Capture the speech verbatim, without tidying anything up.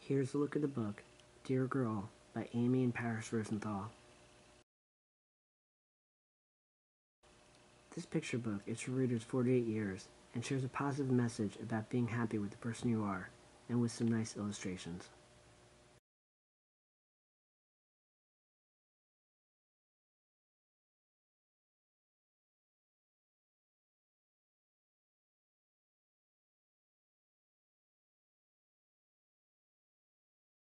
Here's a look at the book, Dear Girl, by Amy and Paris Rosenthal. This picture book is for readers forty-eight years and shares a positive message about being happy with the person you are, and with some nice illustrations.